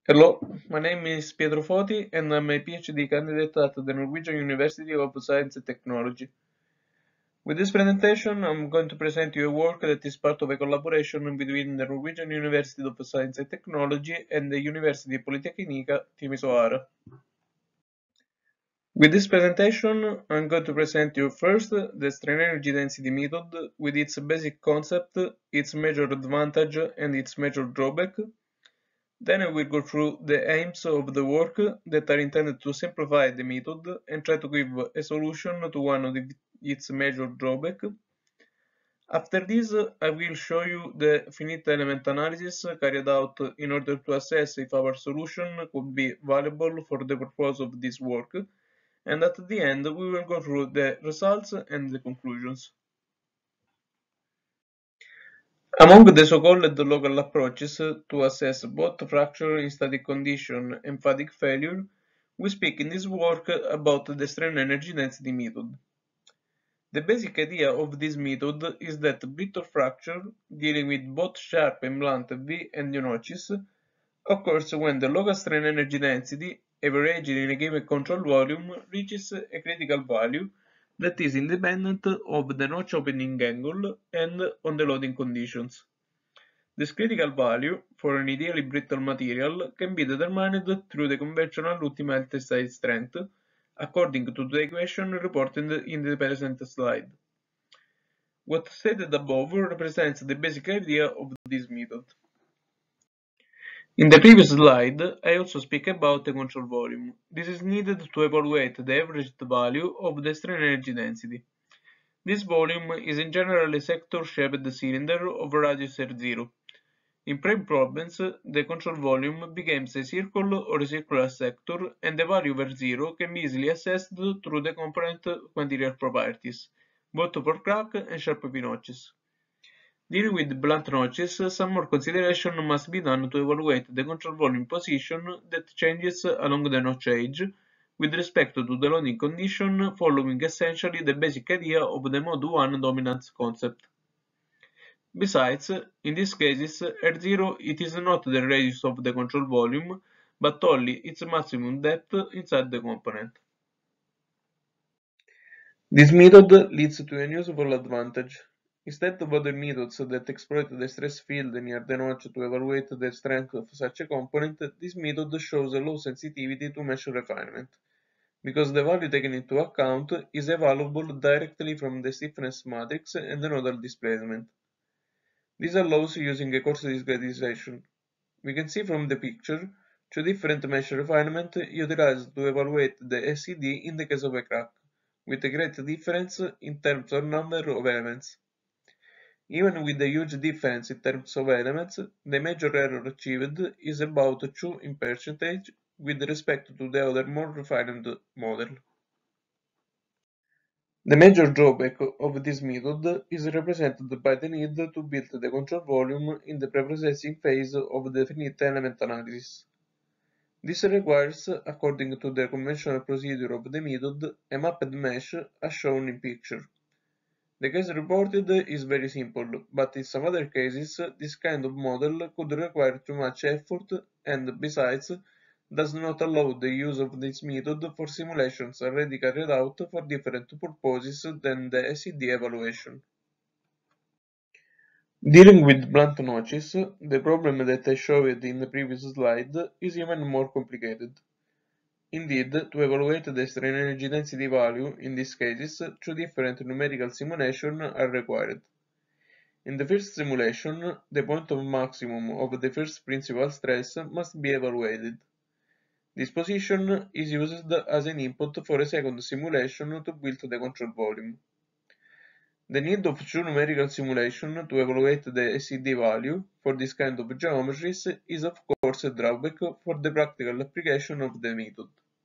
Hello, my name is Pietro Foti and I'm a PhD candidate at the Norwegian University of Science and Technology. With this presentation, I'm going to present you a work that is part of a collaboration between the Norwegian University of Science and Technology and the University Politecnica Timisoara. With this presentation, I'm going to present you first the strain energy density method with its basic concept, its major advantage and its major drawback. Then I will go through the aims of the work that are intended to simplify the method and try to give a solution to one of its major drawbacks. After this, I will show you the finite element analysis carried out in order to assess if our solution could be valuable for the purpose of this work, and at the end we will go through the results and the conclusions. Among the so-called local approaches to assess both fracture in static condition and fatigue failure, we speak in this work about the strain energy density method. The basic idea of this method is that brittle fracture, dealing with both sharp and blunt V and U notches, occurs when the local strain energy density, averaged in a given control volume, reaches a critical value that is independent of the notch opening angle and on the loading conditions. This critical value, for an ideally brittle material, can be determined through the conventional ultimate tensile strength, according to the equation reported in the present slide. What stated above represents the basic idea of this method. In the previous slide, I also speak about the control volume. This is needed to evaluate the averaged value of the strain energy density. This volume is in general a sector-shaped cylinder of radius R0. In prime problems, the control volume becomes a circle or a circular sector, and the value over zero can be easily assessed through the component quantitative properties, both for crack and sharp notches. Dealing with blunt notches, some more consideration must be done to evaluate the control volume position that changes along the notch edge with respect to the loading condition, following essentially the basic idea of the mode 1 dominance concept. Besides, in these cases, R0 it is not the radius of the control volume, but only its maximum depth inside the component. This method leads to a useful advantage. Instead of other methods that exploit the stress field near the notch to evaluate the strength of such a component, this method shows a low sensitivity to mesh refinement, because the value taken into account is evaluable directly from the stiffness matrix and the nodal displacement. This allows using a coarse discretization. We can see from the picture two different mesh refinements utilized to evaluate the SED in the case of a crack, with a great difference in terms of number of elements. Even with a huge difference in terms of elements, the major error achieved is about 2 in percentage with respect to the other more refined model. The major drawback of this method is represented by the need to build the control volume in the preprocessing phase of the finite element analysis. This requires, according to the conventional procedure of the method, a mapped mesh as shown in picture. The case reported is very simple, but in some other cases this kind of model could require too much effort and, besides, does not allow the use of this method for simulations already carried out for different purposes than the SED evaluation. Dealing with blunt notches, the problem that I showed in the previous slide is even more complicated. Indeed, to evaluate the strain energy density value in these cases, two different numerical simulations are required. In the first simulation, the point of maximum of the first principal stress must be evaluated. This position is used as an input for a second simulation to build the control volume. The need of two numerical simulations to evaluate the SED value for this kind of geometries is of course a drawback for the practical application of the method.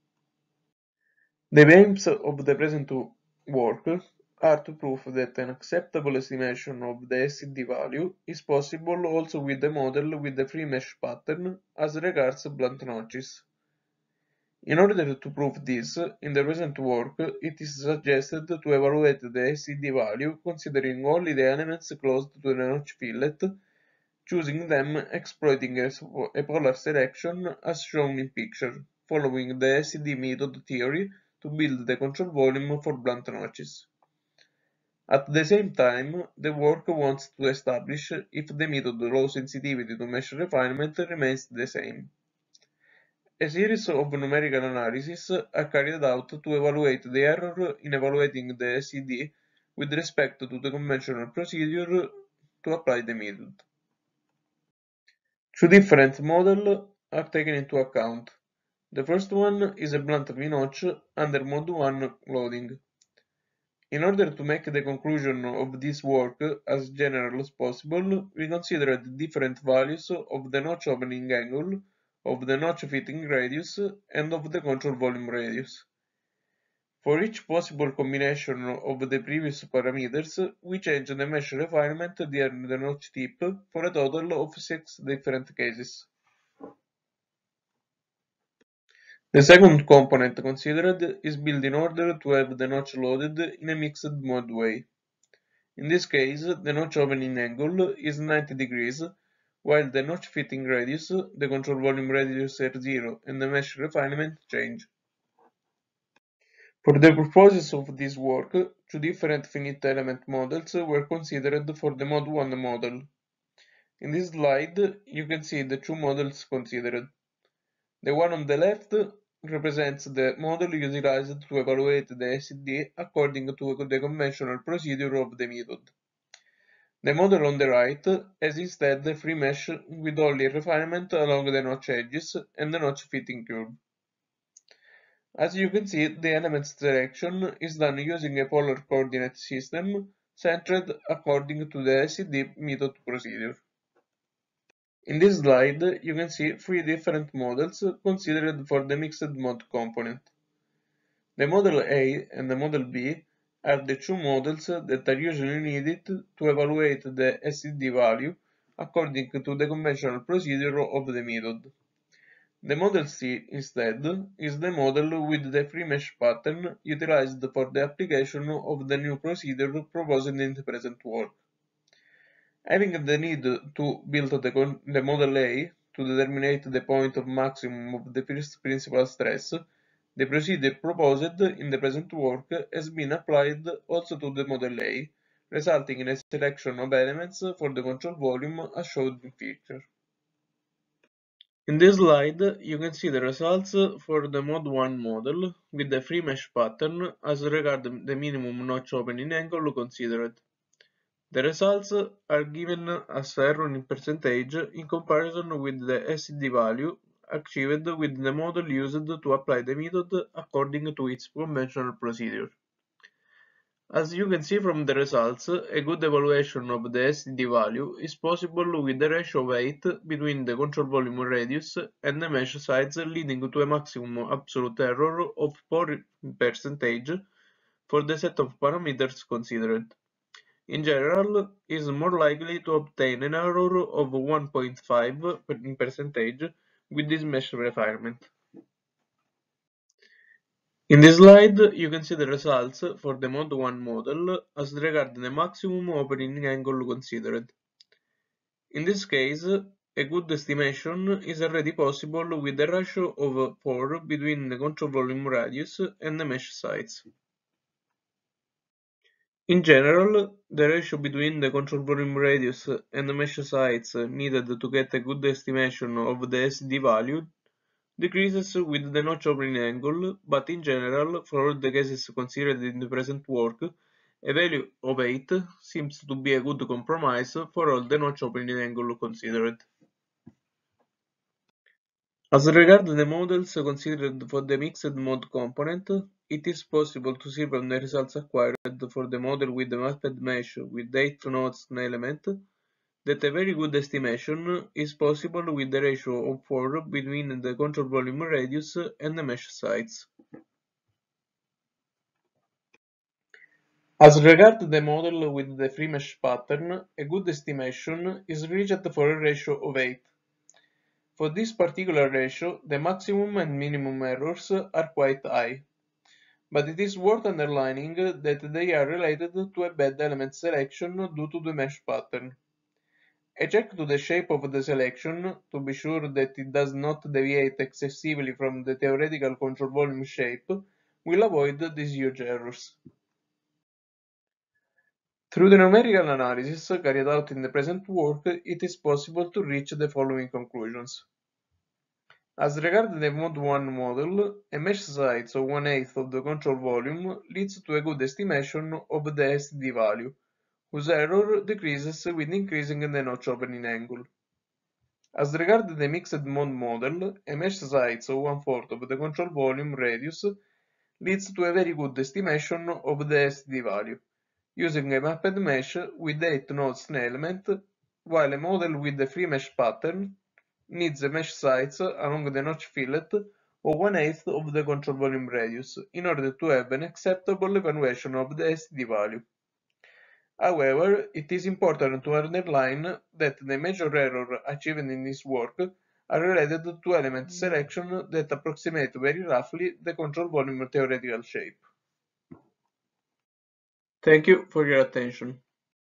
The aims of the present work are to prove that an acceptable estimation of the SED value is possible also with a model with a free mesh pattern as regards blunt notches. In order to prove this, in the present work, it is suggested to evaluate the SED value considering only the elements close to the notch fillet choosing them exploiting a polar selection as shown in picture, following the SED method theory to build the control volume for blunt notches. At the same time, the work wants to establish if the method low sensitivity to mesh refinement remains the same. A series of numerical analyses are carried out to evaluate the error in evaluating the SED with respect to the conventional procedure to apply the method. Two different models are taken into account. The first one is a blunt V-notch under Mode 1 loading. In order to make the conclusion of this work as general as possible, we considered different values of the notch opening angle, of the notch fitting radius, and of the control volume radius. For each possible combination of the previous parameters, we changed the mesh refinement near the notch tip for a total of 6 different cases. The second component considered is built in order to have the notch loaded in a mixed mode way. In this case, the notch opening angle is 90 degrees, while the notch fitting radius, the control volume radius R0, and the mesh refinement change. For the purposes of this work, two different finite element models were considered for the Mode 1 model. In this slide, you can see the two models considered. The one on the left represents the model utilized to evaluate the SED according to the conventional procedure of the method. The model on the right has instead a free mesh with only refinement along the notch edges and the notch fitting curve. As you can see, the element selection is done using a polar coordinate system centered according to the SED method procedure. In this slide, you can see three different models considered for the mixed mode component. The model A and the model B are the two models that are usually needed to evaluate the SED value according to the conventional procedure of the method. The model C, instead, is the model with the free mesh pattern utilized for the application of the new procedure proposed in the present work. Having the need to build the model A to determine the point of maximum of the first principal stress, the procedure proposed in the present work has been applied also to the model A, resulting in a selection of elements for the control volume as shown in picture. In this slide, you can see the results for the Mode 1 model with the free mesh pattern as regards the minimum notch opening angle considered. The results are given as error in percentage in comparison with the SED value achieved with the model used to apply the method according to its conventional procedure. As you can see from the results, a good evaluation of the SED value is possible with the ratio of 8 between the control volume radius and the mesh size, leading to a maximum absolute error of 4% for the set of parameters considered. In general, it is more likely to obtain an error of 1.5% with this mesh refinement. In this slide, you can see the results for the Mode 1 model as regards the maximum opening angle considered. In this case, a good estimation is already possible with a ratio of 4 between the control volume radius and the mesh size. In general, the ratio between the control volume radius and the mesh size needed to get a good estimation of the SED value decreases with the notch opening angle, but in general, for all the cases considered in the present work, a value of 8 seems to be a good compromise for all the notch opening angle considered. As regards the models considered for the mixed mode component, it is possible to see from the results acquired for the model with the mapped mesh with 8 nodes and element that a very good estimation is possible with the ratio of 4 between the control volume radius and the mesh size. As regards the model with the free mesh pattern, a good estimation is reached for a ratio of 8. For this particular ratio, the maximum and minimum errors are quite high, but it is worth underlining that they are related to a bad element selection due to the mesh pattern. A check to the shape of the selection, to be sure that it does not deviate excessively from the theoretical control volume shape, will avoid these huge errors. Through the numerical analysis carried out in the present work, it is possible to reach the following conclusions. As regards the Mod 1 model, a mesh size of 1/8 of the control volume leads to a good estimation of the SD value, whose error decreases with increasing the notch opening angle. As regards the mixed mode model, a mesh size of 1/4 of the control volume radius leads to a very good estimation of the SD value, using a mapped mesh with 8 nodes and element, while a model with a free mesh pattern needs a mesh size along the notch fillet of 1/8 of the control volume radius in order to have an acceptable evaluation of the SD value. However, it is important to underline that the major errors achieved in this work are related to element selection that approximate very roughly the control volume theoretical shape. Thank you for your attention.